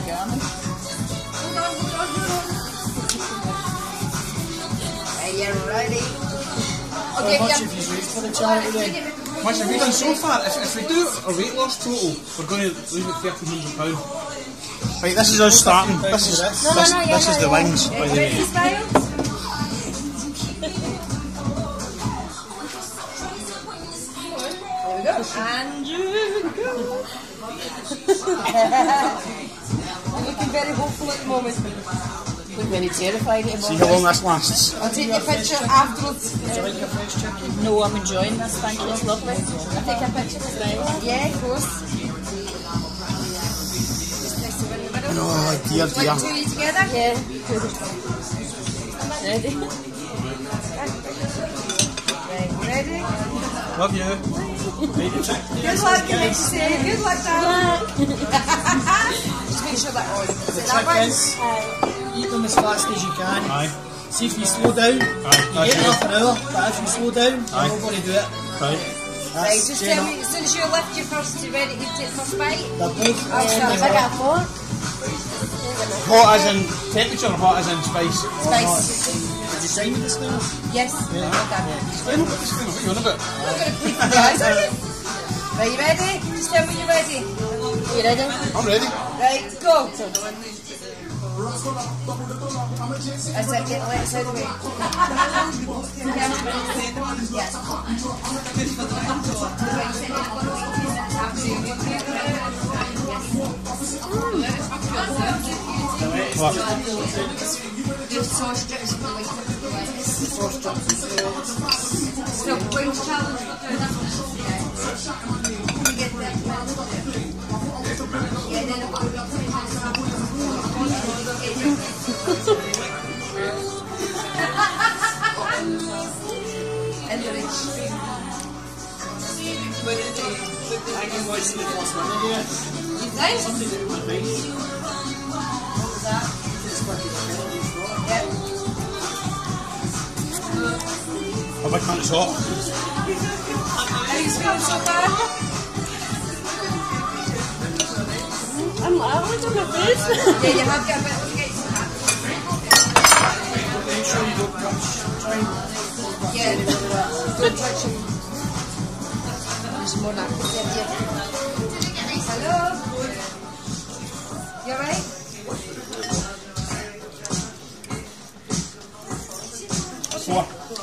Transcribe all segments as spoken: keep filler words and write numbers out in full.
Garmin. Are you ready? Okay, how much have you raised for the charity then? Much have we done so far? If, if we do our weight loss total, we're going to leave it thirteen hundred pounds. Right, this is us starting. This is, this, No, no, no, yeah, this is no, the yeah. wings, by the way. Ready, smile? There we go. And you go. You're looking very hopeful at the moment. Look very terrified at the See moment. how long this lasts. I'll take your picture afterwards. Do you like your fresh chicken? No, I'm enjoying this. Thank you. It's lovely. I'll take a picture with you. Yeah, of course. Just nice to win the middle. Oh, dear, Like dear. two of you together? Yeah. Ready? Right, you ready? Love you. Good luck, you make say. Good luck, darling. Just make sure that on. The Is it that trick one? is, eat them as fast as you can. Aye. See if you slow down, Aye. you That's get it. half an hour, but if you slow down, Aye. you're not going to do it. Right. Right, That's just straight tell up. me, as soon as you lift your first, you ready to take the first bite? They're both I'll start. I got four. Hot as in temperature or hot as in spice? Spice. Did you sign me this now? Yes. Okay. I know what this thing, what are you on about? I'm not going to please you guys, are you? Right, you ready? Just tell me when you're ready. You ready? I'm ready. Right, go. That's it, get the legs out of the way. Yes. What? Just sauce strips for the legs. Sauce strips. Still, wings challenge. Can you get that? Yeah, then I'll put it up. And the rich. I can watch the first one here. You think? Something to do with rice. What was that? Yeah. How big man it's hot? How you feeling so far? I'm like, I want to my face. Yeah, you have got a bit. Make sure you don't touch. Try and Yeah, don't touch him. There's more now. Yeah, yeah. Hello? You alright? Four.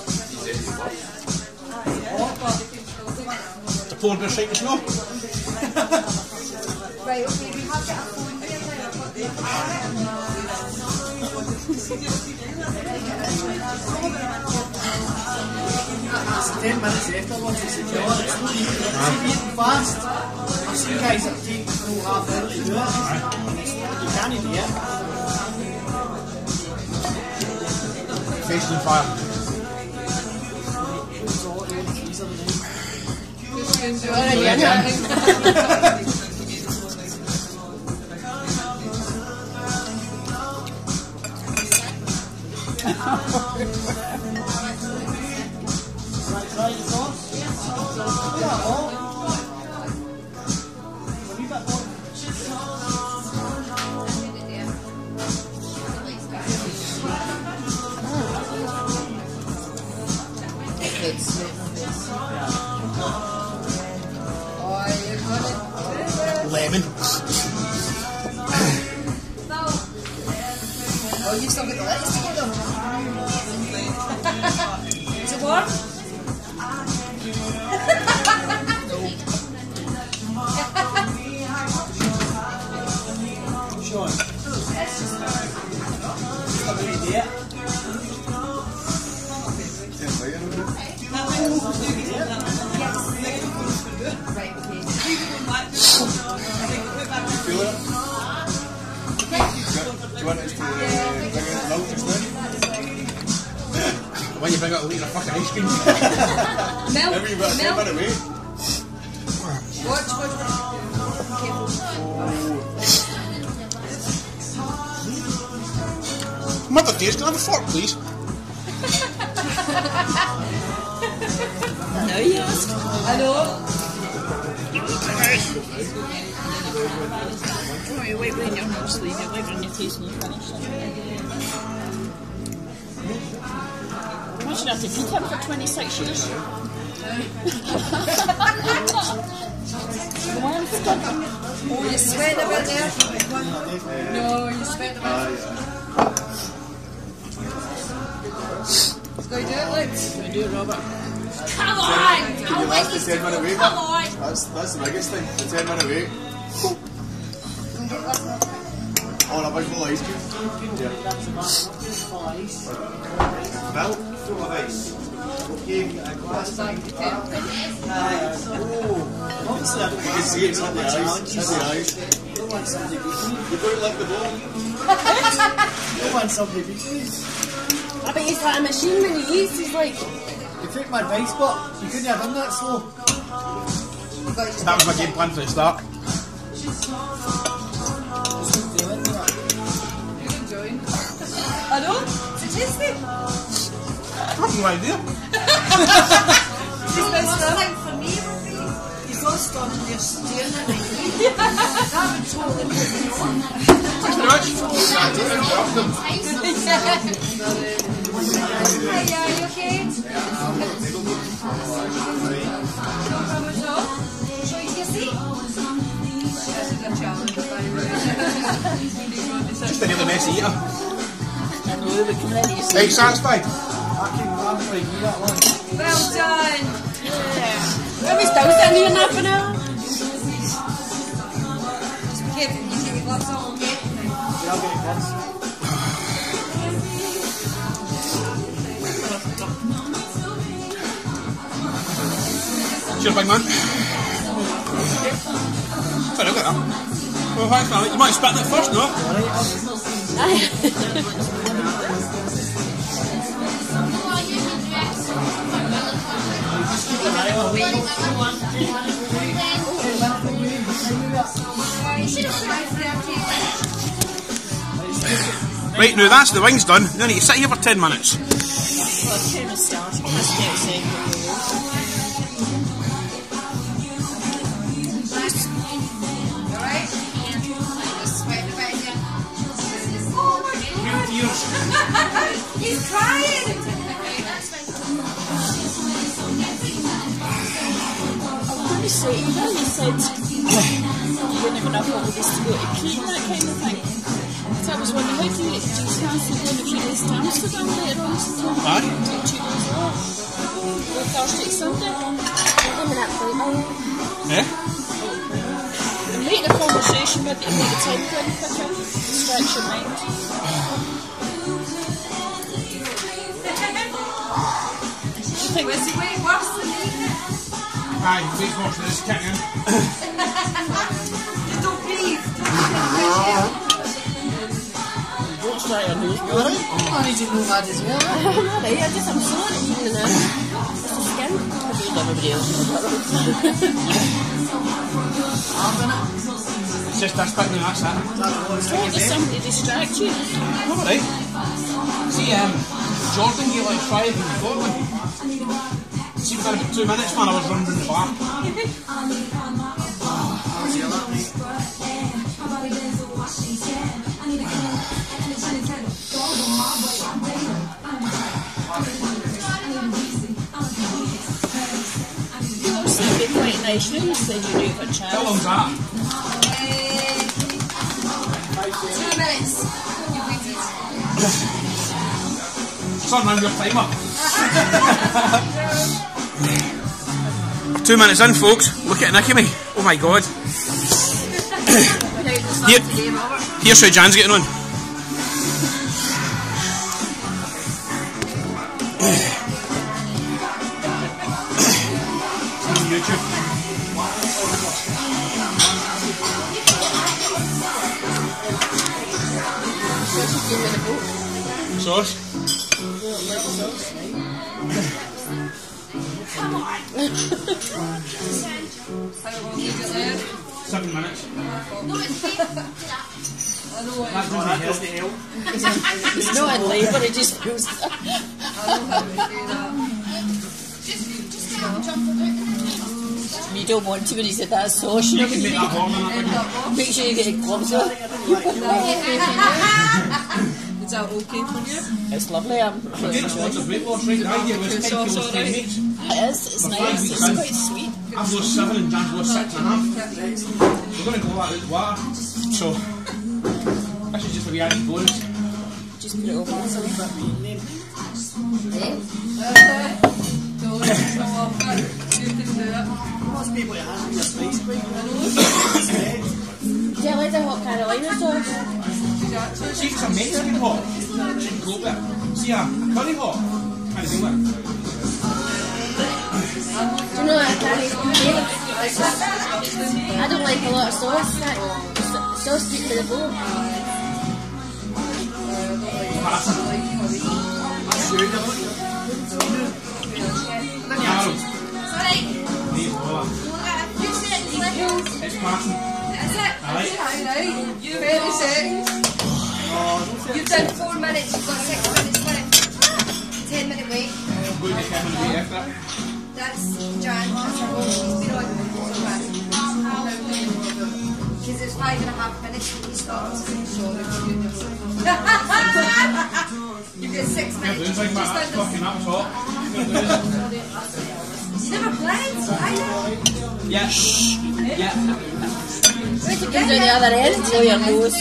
The polar bear shaking snow. Right, okay, we have got a phone here now. It's ten minutes afterwards, it's a killer. It's not eating, it's eating fast. I've seen guys that take the full half hour to do it. And it's, you can't do it. Face on fire. Alright, yeah. Try your sauce. Yeah, oh. A wee bit more. Oh, you're gonna do it. Lemon. Oh, you've still got the lettuce to go though. Is it warm? Sean. Just a wee there. Right, okay. Feel it? Do you want us to uh, bring out milk just now? Why you bring out a litre of fucking ice cream? Milk. Every bit, Milk. minute away. Watch, watch, watch. Careful. Mother dears, can I have a fork, please? Now you ask. Hello? wipe around your whole sleeve, you wipe around your face when you finish it. Imagine I have to feed him for twenty-six years. Oh, you sweat a bit there. No, you sweat a bit. Let's go do it, Lex. Go do it, Robert. Come on! Can you last the ten minute wait? Come on! That's, that's the biggest thing, the ten minute wait. Oh, a big full ice cube. Yeah. Bill, full of ice. Okay, a glass. Oh, obviously I don't You can see it's in the eyes. It's in the eyes. You don't lick the ball. I don't want somebody beat me. I bet he's like a machine when he eats, he's like... You took my advice, but you couldn't have done that slow. That was my game plan for the start. I know. It's tasty. I have no idea. For me, he's lost on and you're staring at me. That would totally put me on. Hi, are you okay? Show you your seat. This is a challenge, by the way. Just a really messy eater. I know, we can ready to see. Are you satisfied? I can grab like you that one. Well done. Yeah. Are we still sitting here now for now? Just be careful, you take your gloves off, okay? Yeah, I'll get it once. Cheers, big man. Sorry, look at that. Well, thanks, man. You might spit it first, no? Right, now that's the wings done. Now I need to sit here for ten minutes. Well, ten is starting. Let's get outside. Alright? Just sweat a bit here. Oh my god! He's crying! You say, you know, you said you wouldn't have enough holidays to go to Crete and that kind of thing. So I was wondering, how do you get to cancel going to Crete to Amsterdam later on? Aye. Take two days off. Go Thursday to Sunday. Eh? And make the conversation with you, make the time go any quicker, distract your mind. You think Was he way worse than me? Aye, please watch this, kick in. Don't breathe. don't start your nose? You alright? I need to know that as well. I'm alright, I just, I'm sore even now. It's the skin. I believe everybody else knows that. It's just this bit now, that's it. Don't let somebody distract you. Alright. See, um, Jordan gave like five in the got one. See, within about two minutes, man, I was running in the bar. It'd be quite nice. You know, you said you do it for How long's charity. that? Two minutes. You waited. Son, round your timer. Two minutes in, folks. Look at Nicky me. Oh my god. Here, here's how Jan's getting on. YouTube. Sauce. Come on. How long is it there? Seven minutes. No, it's I know what That doesn't help. He's not in labour, he just goes. I know how to do that. Just, just jump about the You don't want to when you said that sauce. You can make that warm and that. Make sure you get it gloves on. Is that okay for you? It's lovely. I'm really It's lots of weight loss, right? The idea was ten kilos ten weeks. It is. It's nice. It's quite sweet. I've lost seven and Dan's lost six and a half. We're going to go that out the water. So, this is just a wee added bonus. Just put it over on something. You can do it. Most people have your spice quite Do you like the hot Carolina sauce? See, it's a Mexican hot. Go bit. See, a curry hot. Kind of thing with. Do you know what I can't eat? I don't like a lot of sauce. That sauce gets to the bone. Carol. Sorry. Need water. It's passing. That's it. Aye. Right. You thirty seconds. You've done four minutes. You've got six minutes left. Ten minute wait. I'm going to ten minutes wait after that. That's Jan. That's her home. She's been on so fast. Because it's five and a half minutes when you start. So you've got six Yeah, minutes. doing something about that. Just Fucking that was hot. You never played? I know. Yeah. Yeah. Wait till it comes out the other end. Blow your nose.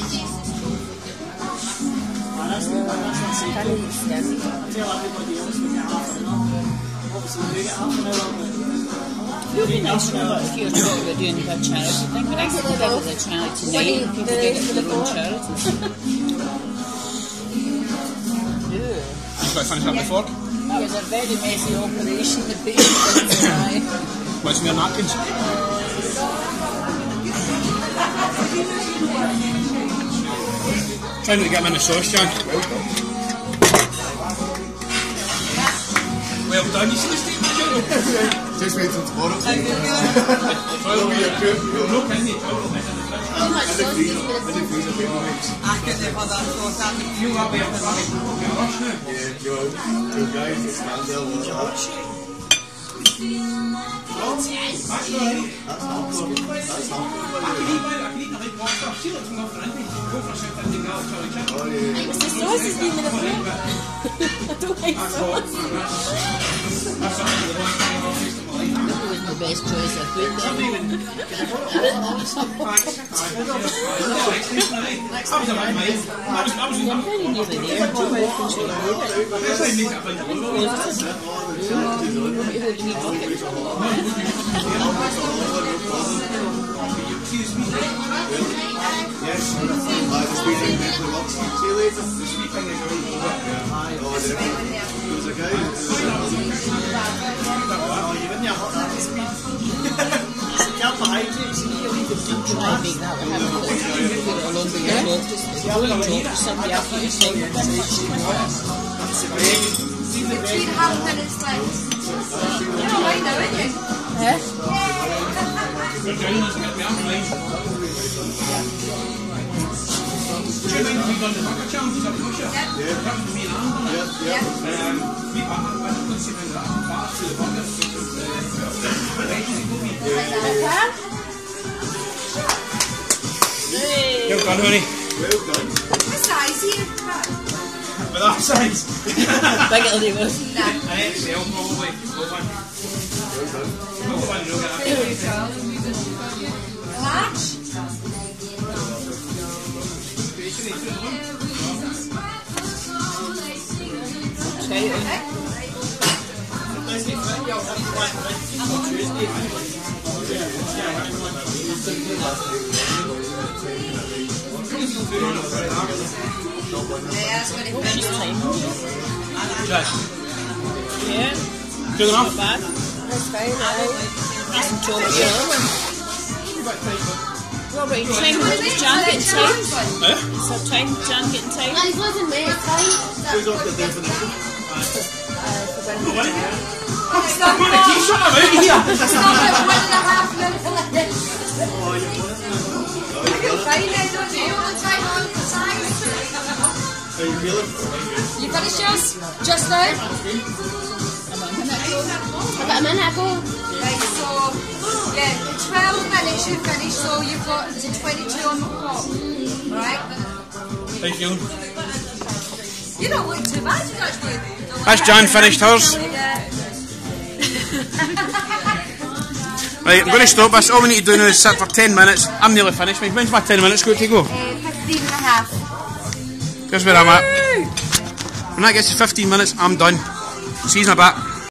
Tell everybody else we get half an hour. Obviously, we get half an hour. It would be nice to know if you're talking about doing a charity thing, but I think we'll give it a charity tonight and people do it for their own charity. Should I finish up the fork? That was a very messy operation. The patient didn't die. What's my napkins? Trying not to get them in the sauce, Jan. Well done, you see the state of the Just wait till tomorrow. Well, we are good. We're not in the toilet. Too much sauce gets to the bone. I get them on that sauce. That would You are there for that. You're rush now. Yeah, your, your guys that stand there will That's all right. That's helpful. That's helpful. I can eat by that. I can eat the light pasta. See what's going on for Andy. Go for a South Indian girl, Charlie Chip. Oh, yeah. It was the sauce is being in the food. I don't like That's sauce. hot. That's something that the one thing I've used in my life. It was the best choice of food. Thanks. That was a bad mate. That was, that was, I'm very nearly there. Two more can show you. that's how you make it a pint of oil. Excuse me. Yes. I just been in there for lots. See you later. The sweet thing is really good. Oh, there was a guy who Oh, you're in your hot water speed. It's a carbohydrates. You need to leave the deep Try and make that one happen. Put it all over your top. Just before you talk to somebody after you say your message. Between half minutes left. You're all right now, aren't you? Eh? Good down, let's get me up, right? Do you mind if we've done the bucket challenge? Is that the bucket? Yep. Yeah. That was me and Alan done it. Yep, yep. Um, we back, let's see when that back to the bucket. Uh, veggies go me. Well done, honey. well done. What size here? With that size. Big it'll do it. Nah. An X L probably. Go on. Well done. Go on, you'll get that. Large? Try it on. Yeah, that's what it She's is. time. Josh. Yeah. Good enough? Not bad. That's fine. Nice and choppy. What about your time? Is Jan getting time? Eh? Is her time, Jan getting time? Guys, wasn't me. It's fine. Who's off the definition? It's not Put a t-shirt I'm out of here. It's not like one and a half minutes left. Oh, you've done it. You feel fine then, don't you? All the time on the size. How you feeling? You finished yours? Just now? About a minute ago. Right, so, yeah, twelve minutes you finish, so you've got to twenty-two on the clock. Alright? How you feeling? You don't look too bad, you actually. That's Jan finished hers. Yeah. Right, I'm going to stop this. All we need to do now is sit for ten minutes. I'm nearly finished. mate. When's my ten minutes going to go? Uh, fifteen and a half. Here's where I'm at. When that gets to fifteen minutes, I'm done. See you in a bit.